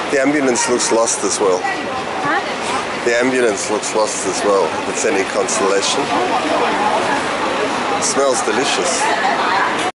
The ambulance looks lost as well. Huh? The ambulance looks lost as well, if it's any consolation. It smells delicious.